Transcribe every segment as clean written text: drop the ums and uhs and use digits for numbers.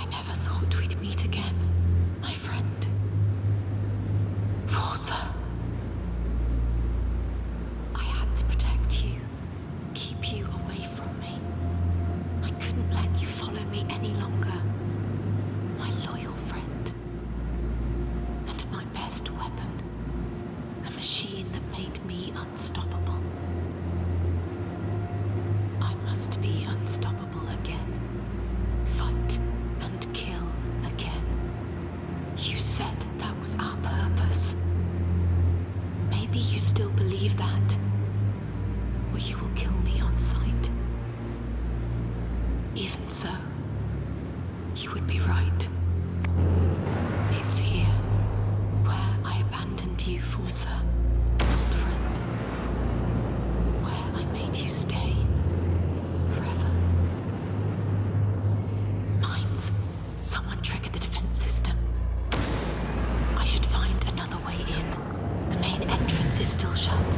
I never thought we'd meet again, my friend. Forza. I had to protect you, keep you away from me. I couldn't let you follow me any longer. My loyal friend. And my best weapon. A machine that made me unstoppable. I must be unstoppable again. Fight and kill again. You said that was our purpose. Maybe you still believe that. Or you will kill me on sight. Even so, you would be right. It's here, where I abandoned you, Forza, old friend. Where I made you stay. Forever. Mines. Someone triggered the defense system. I should find another way in. The main entrance is still shut.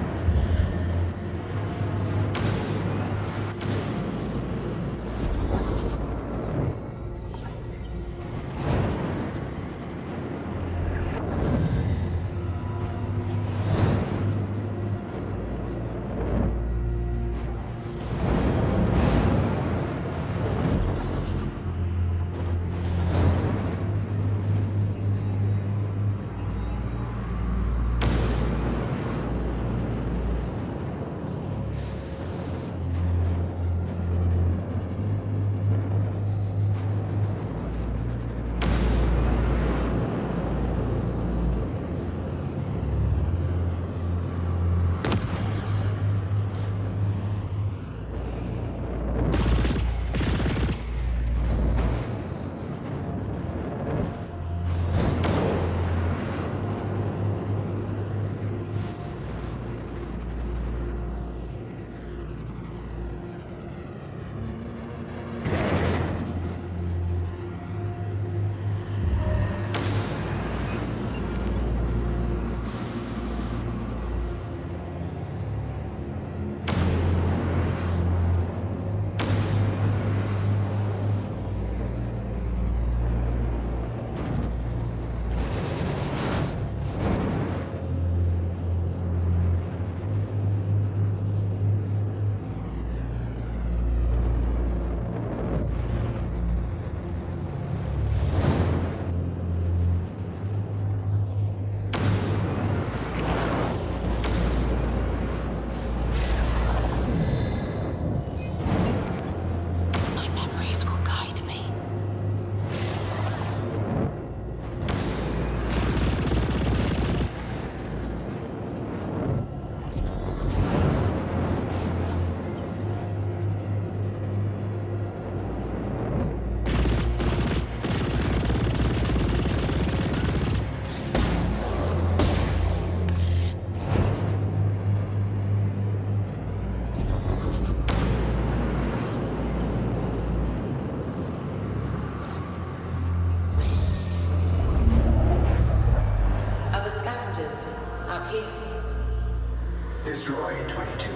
Destroyed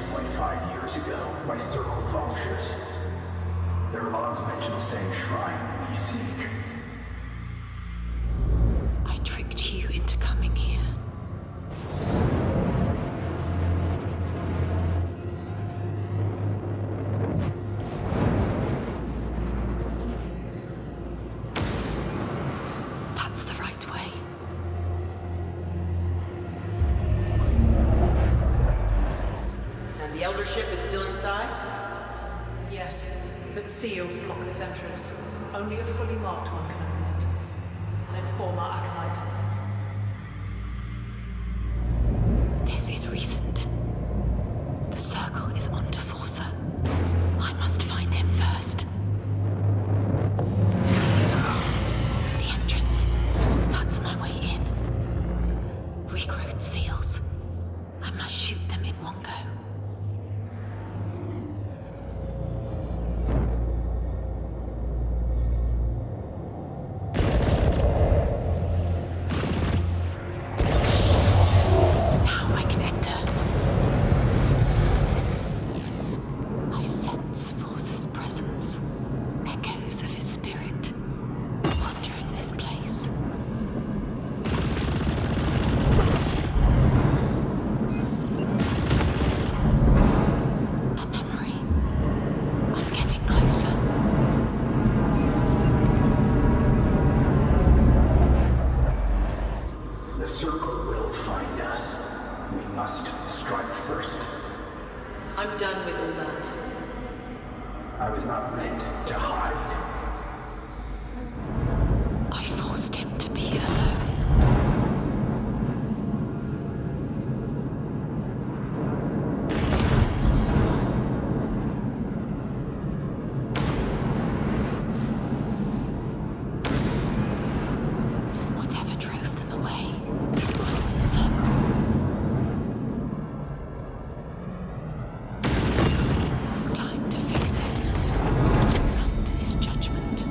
22.5 years ago by Circle vultures. Their logs mention the same shrine we seek. I tricked you into coming here. That's the right way. And the Elder Ship is still inside? Yes, but seals block its entrance. Only a fully marked one can open it. I'll inform our acolyte. This is recent. The circle is onto Forza. I must find him first. The entrance. That's my way in. Regrowth seals. I must shoot them in one go. must strike first. I'm done with all that. I was not meant to hide. I forced him to be alone. Whatever drove them away wasn't the circle. Time to face it. And his judgment.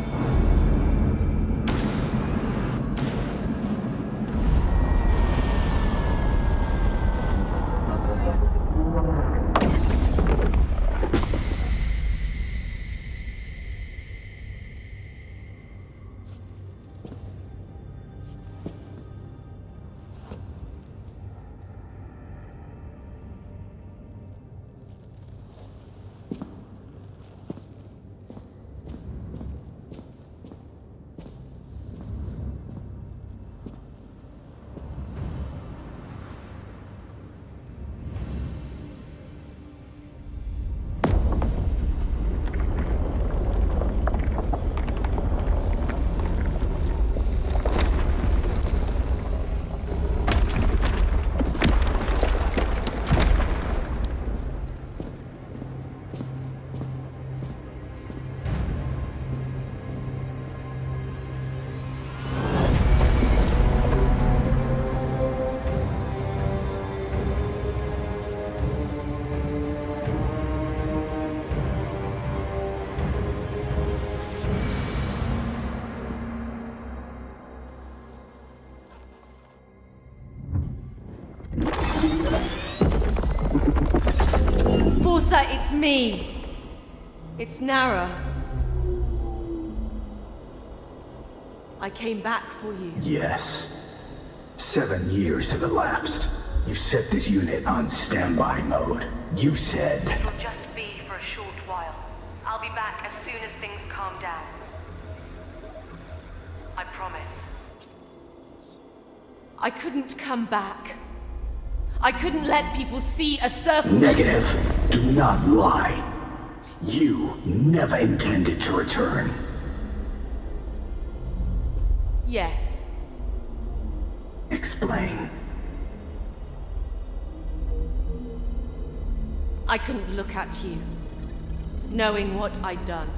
It's me. It's Nara. I came back for you. Yes. 7 years have elapsed. You set this unit on standby mode. You said... It'll just be for a short while. I'll be back as soon as things calm down. I promise. I couldn't come back. I couldn't let people see a circle. Negative. Do not lie. You never intended to return. Yes. Explain. I couldn't look at you, knowing what I'd done.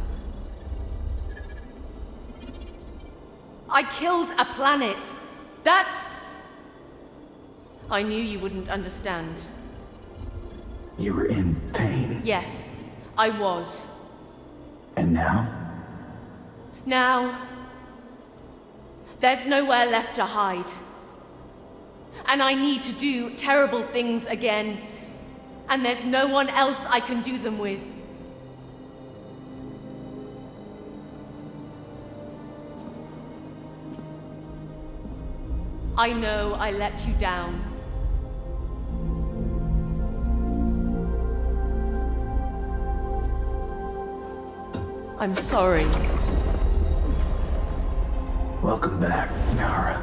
I killed a planet. That's... I knew you wouldn't understand. You were in pain. Yes, I was. And now? Now... there's nowhere left to hide. And I need to do terrible things again. And there's no one else I can do them with. I know I let you down. I'm sorry. Welcome back, Nara.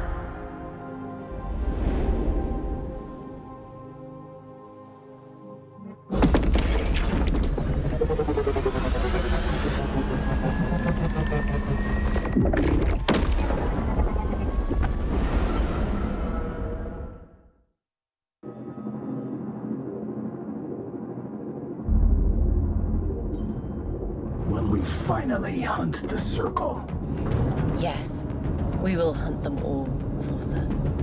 Will we finally hunt the circle? Yes, we will hunt them all, Forza.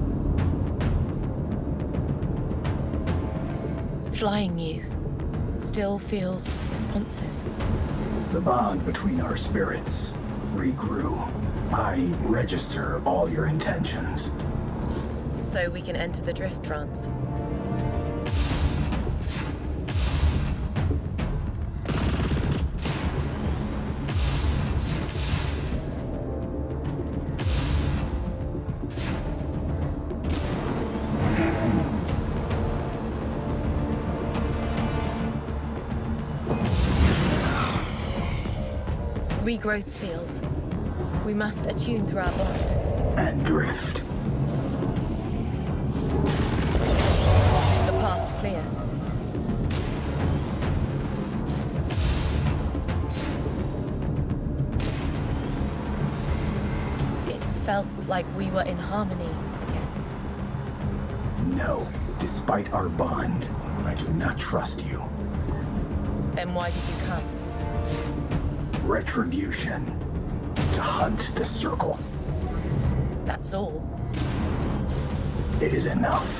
Flying you still feels responsive. The bond between our spirits regrew. I register all your intentions. So we can enter the drift trance. Regrowth seals. We must attune through our bond. And drift. The felt like we were in harmony again. No. Despite our bond, I do not trust you. Then why did you come? Retribution. To hunt the Circle. That's all. It is enough.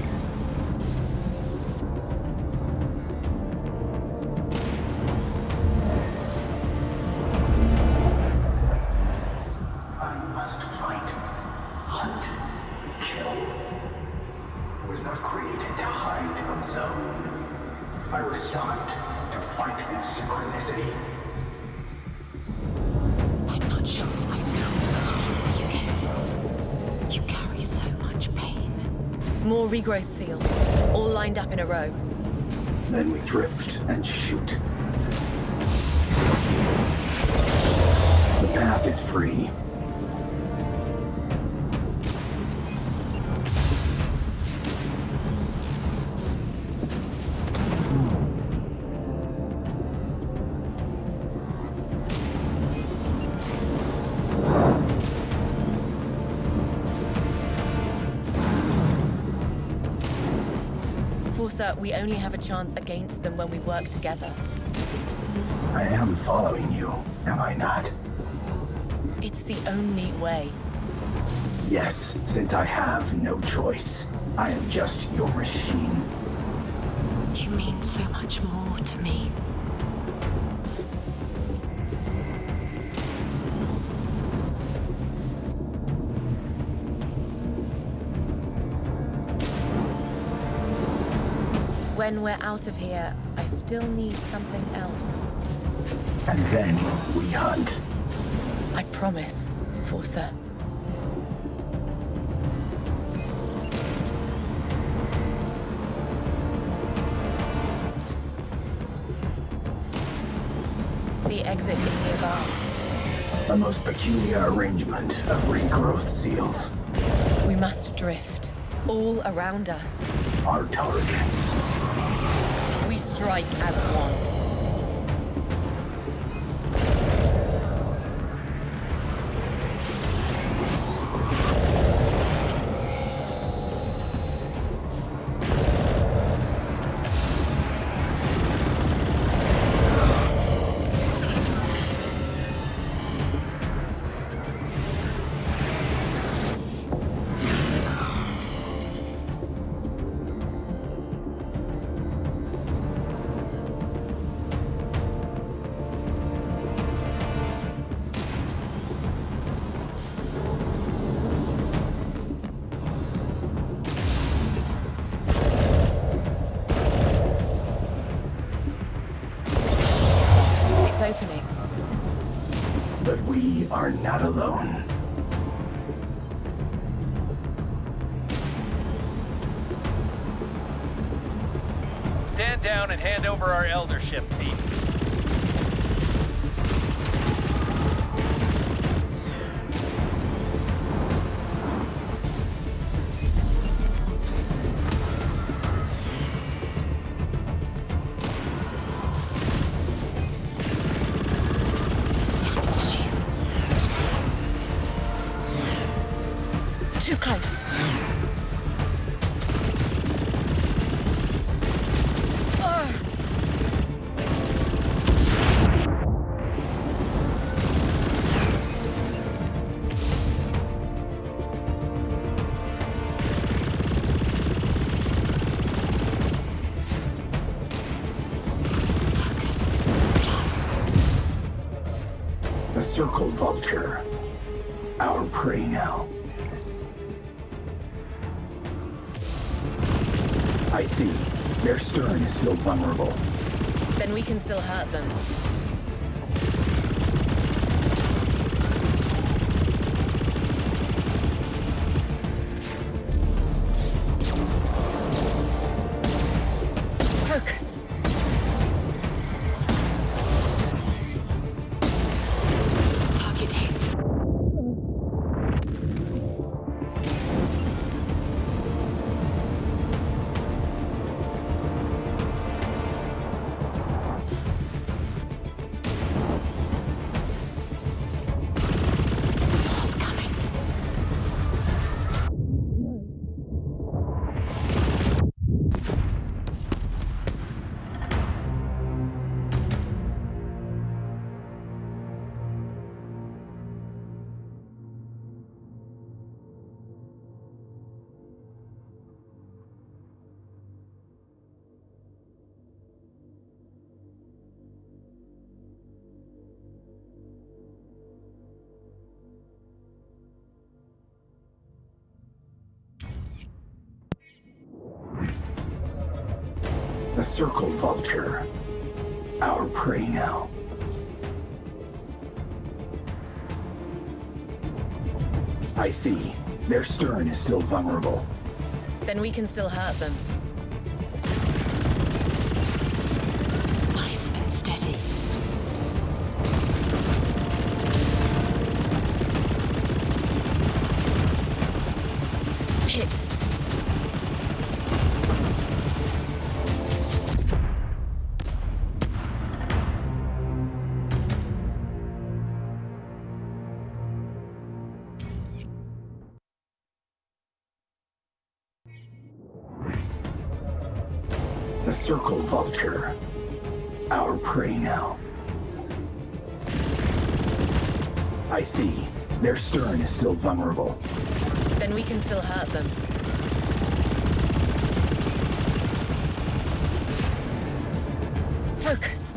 More regrowth seals, all lined up in a row. Then we drift and shoot. The path is free. We only have a chance against them when we work together. I am following you, am I not? It's the only way. Yes, since I have no choice. I am just your machine. You mean so much more to me. When we're out of here, I still need something else. And then we hunt. I promise, Forcer. The exit is nearby. A most peculiar arrangement of regrowth seals. We must drift. All around us. Our targets. We strike as one. Opening. But we are not alone. Stand down and hand over our eldership, thief. Too close. The Circle Vulture. Our prey now. I see. Their stern is still vulnerable. Then we can still hurt them. Focus. Target hit. The circle vulture. Our prey now. I see. Their stern is still vulnerable. Then we can still hurt them. Nice and steady. Hit. The circle vulture. Our prey now. I see. Their stern is still vulnerable. Then we can still hurt them. Focus.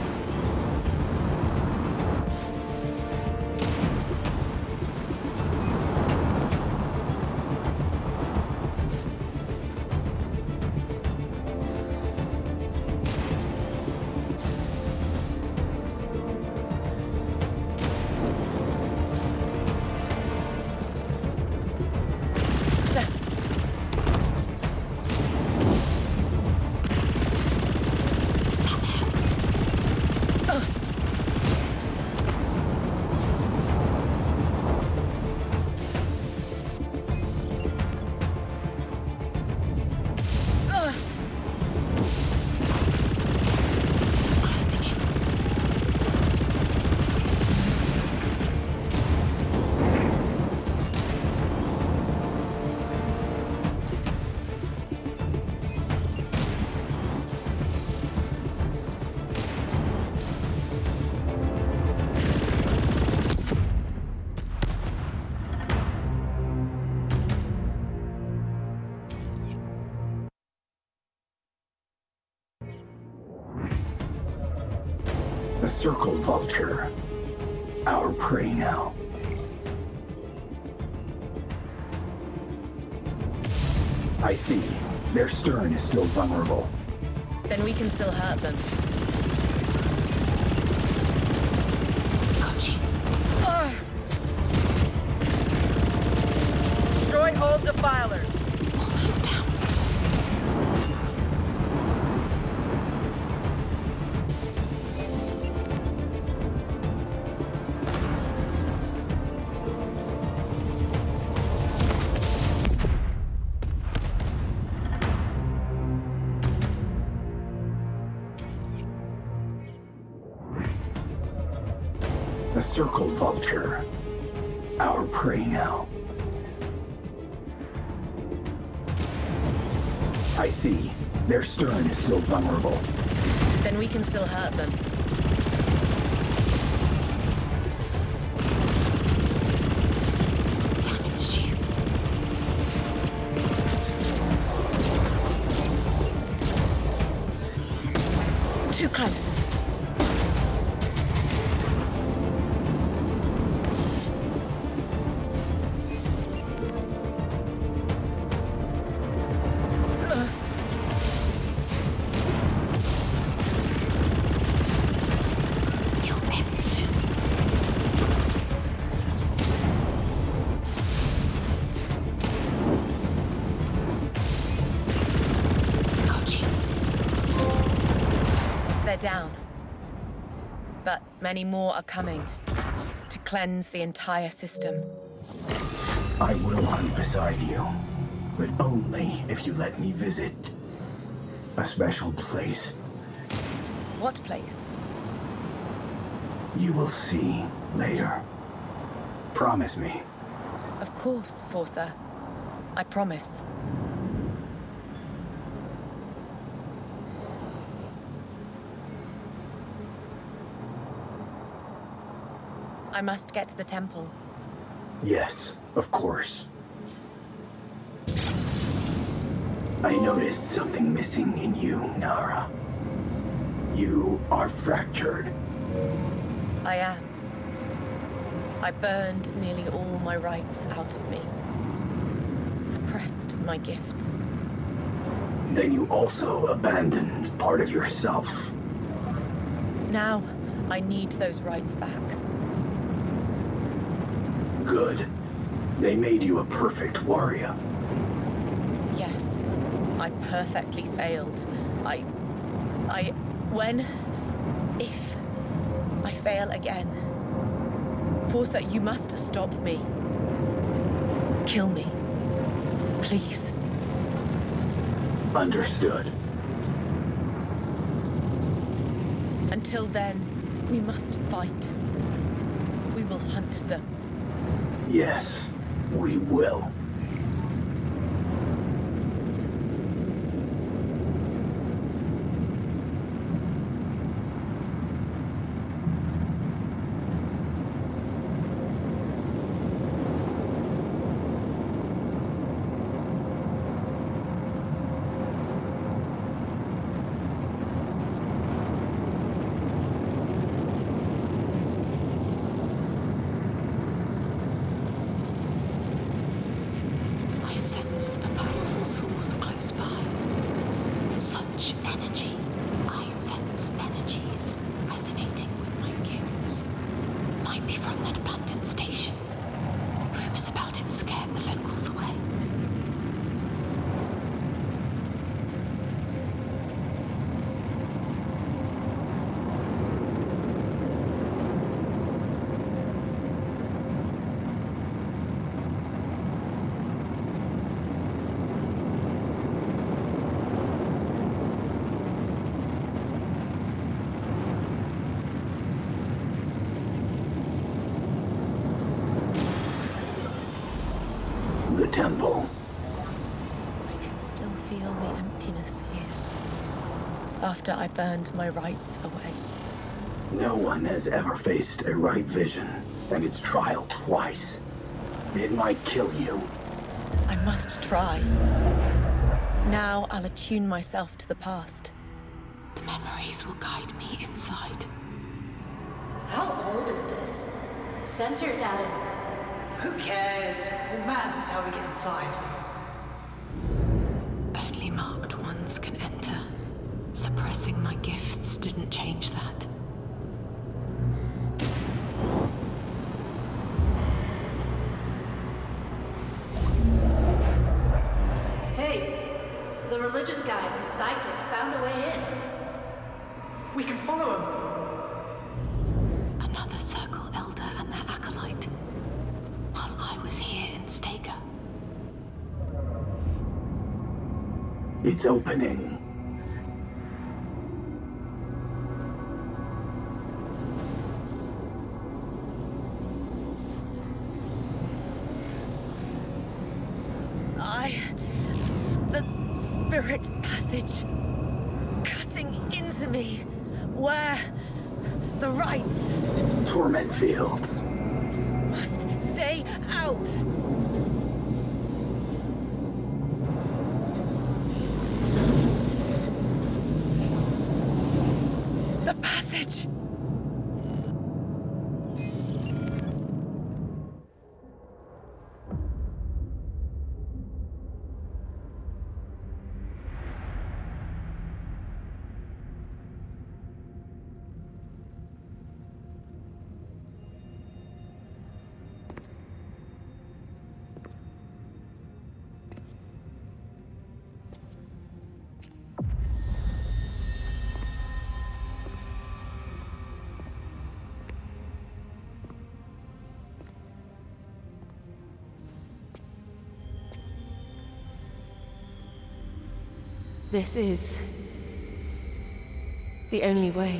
The circle vulture. Our prey now. I see. Their stern is still vulnerable. Then we can still hurt them. Got you. Destroy all defilers. Almost down. The circle vulture. Our prey now. I see. Their stern is still vulnerable. Then we can still hurt them. Damaged you. Too close. You'll end soon. Got you. They're down. But many more are coming to cleanse the entire system. I will hunt beside you, but only if you let me visit a special place. What place? You will see later. Promise me. Of course, Forcer. I promise. I must get to the temple. Yes, of course. I noticed something missing in you, Nara. You are fractured. I am. I burned nearly all my rights out of me. Suppressed my gifts. then you also abandoned part of yourself. Now, I need those rights back. Good. They made you a perfect warrior. Yes, I perfectly failed. If I fail again, Forza, you must stop me. Kill me. Please. Understood. Until then, we must fight. We will hunt them. Yes, we will. The temple. I can still feel the emptiness here. After I burned my rights away. No one has ever faced a right vision, and its trial twice. It might kill you. I must try. Now I'll attune myself to the past. The memories will guide me inside. How old is this? Sensor data's... Who cares? What matters is how we get inside. Only marked ones can enter. Suppressing my gifts didn't change that. Hey, the religious guy who's psychic found a way in. We can follow him. Another Circle Elder and their acolyte. While I was here in Stadia. It's opening. The spirit passage cutting into me. Where? The rights. Torment fields. Must stay out. The passage. This is the only way.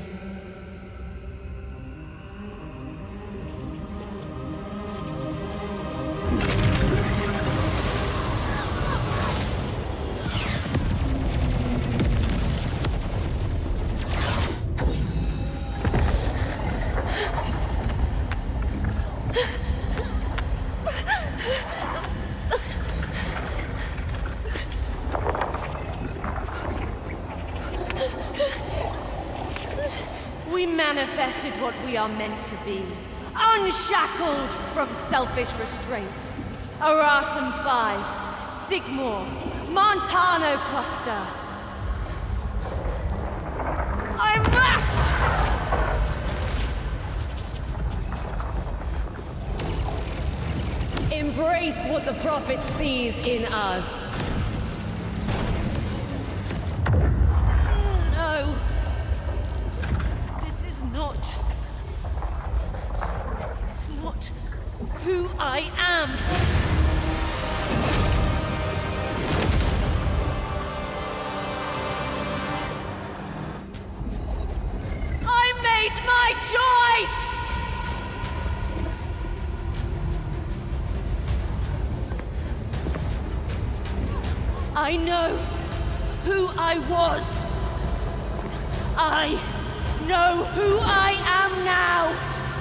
We manifested what we are meant to be. Unshackled from selfish restraint. Arasum 5, Sigmore, Montano Cluster, embrace what the Prophet sees in us. No. This is not... It's not who I am. I made my choice! I know who I was. I know who I am now.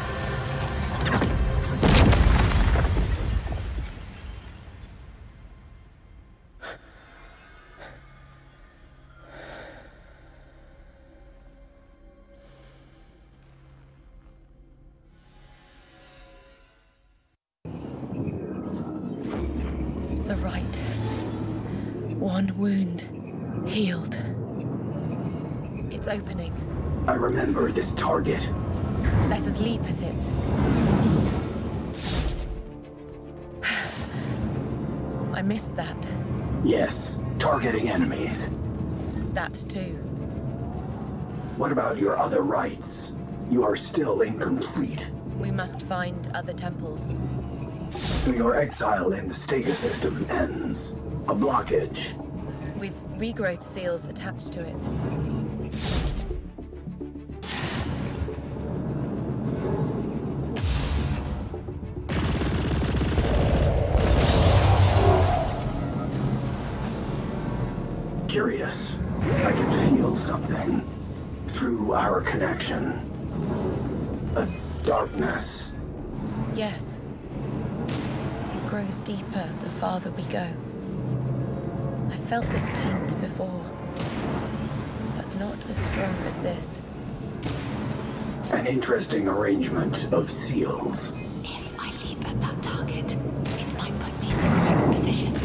The right. One wound. Healed. It's opening. I remember this target. Let us leap at it. I missed that. Yes, targeting enemies. That too. What about your other rights? You are still incomplete. We must find other temples. So your exile in the Stadia system ends. A blockage. With regrowth seals attached to it. Curious. I can feel something. Through our connection. A darkness. Yes. It grows deeper the farther we go. I felt this taint before, but not as strong as this. An interesting arrangement of seals. If I leap at that target, it might put me in the correct position.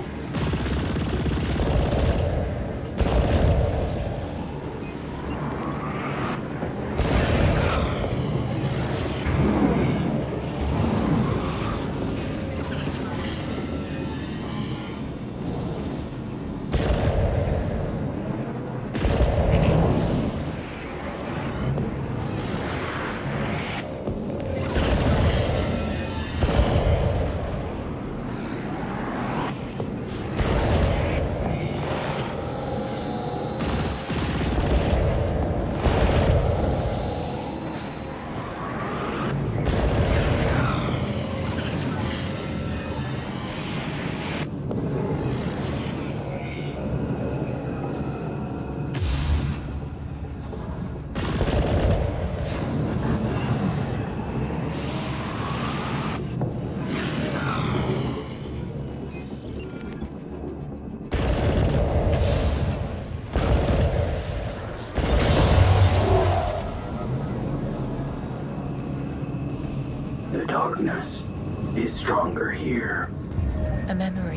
The darkness is stronger here. A memory.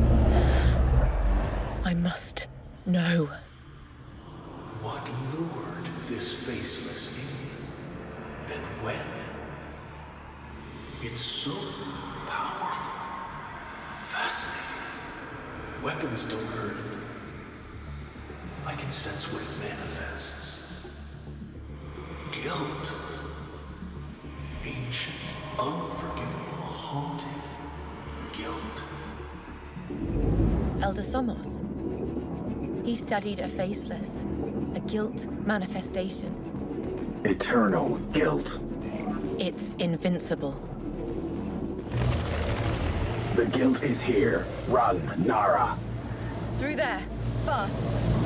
I must know. What lured this faceless in? And when? It's so powerful. Fascinating. Weapons don't hurt it. I can sense what it manifests. Guilt. Ancient, unforgivable, haunting guilt. Elder Somos. He studied a faceless, a guilt manifestation. Eternal guilt. It's invincible. The guilt is here. Run, Nara. Through there. Fast.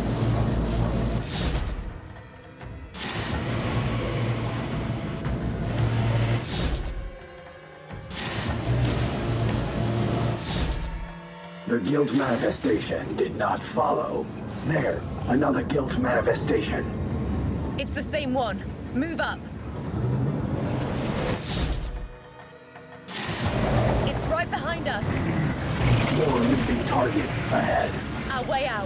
The guilt manifestation did not follow. There, another guilt manifestation. It's the same one. Move up. It's right behind us. More leaping targets ahead. Our way out.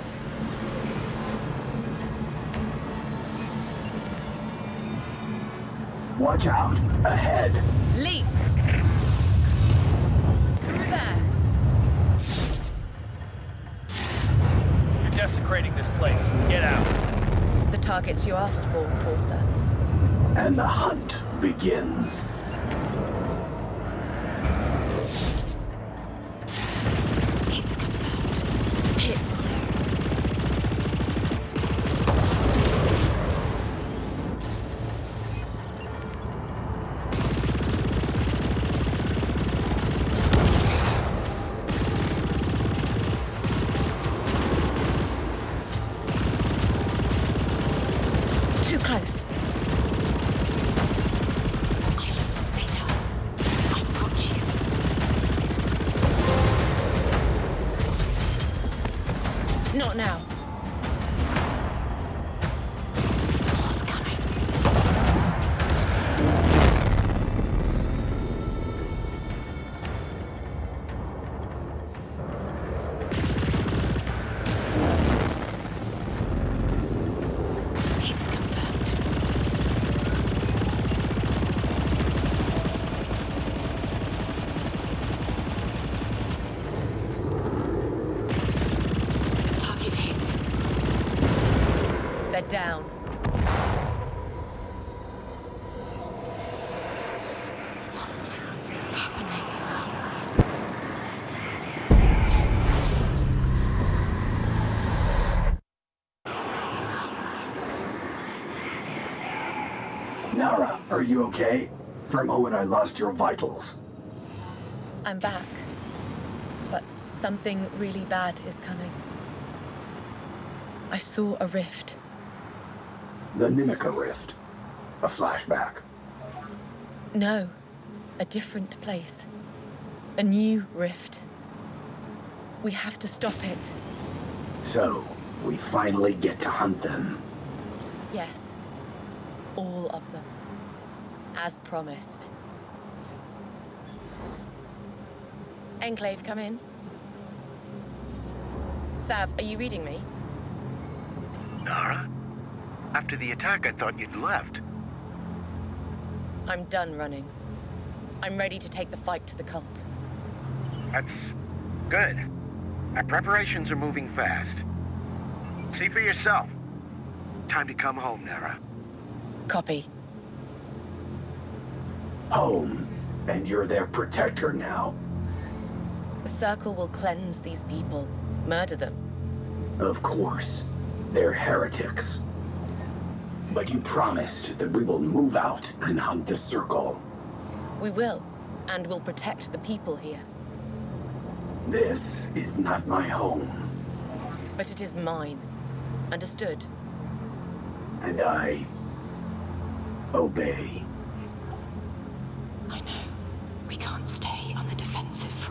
Watch out, ahead. Leap. Through there. place. Get out. The targets you asked for, Forcer. And the hunt begins. It's confirmed. Hit. Too close. Not now. What's coming? It's confirmed. Target hit. They're down. What's happening? Nara, are you okay? For a moment I lost your vitals. I'm back. But something really bad is coming. I saw a rift. The Nimica Rift. A flashback. No, a different place. A new rift. We have to stop it. So, we finally get to hunt them. Yes. All of them. As promised. Enclave, come in. Sav, are you reading me? Nara? After the attack, I thought you'd left. I'm done running. I'm ready to take the fight to the cult. That's good. Our preparations are moving fast. See for yourself. Time to come home, Nara. Copy. Home. And you're their protector now. The Circle will cleanse these people. Murder them. Of course. They're heretics. But you promised that we will move out and hunt the Circle. We will. And we'll protect the people here. This is not my home. But it is mine. Understood? And I obey. I know. We can't stay on the defensive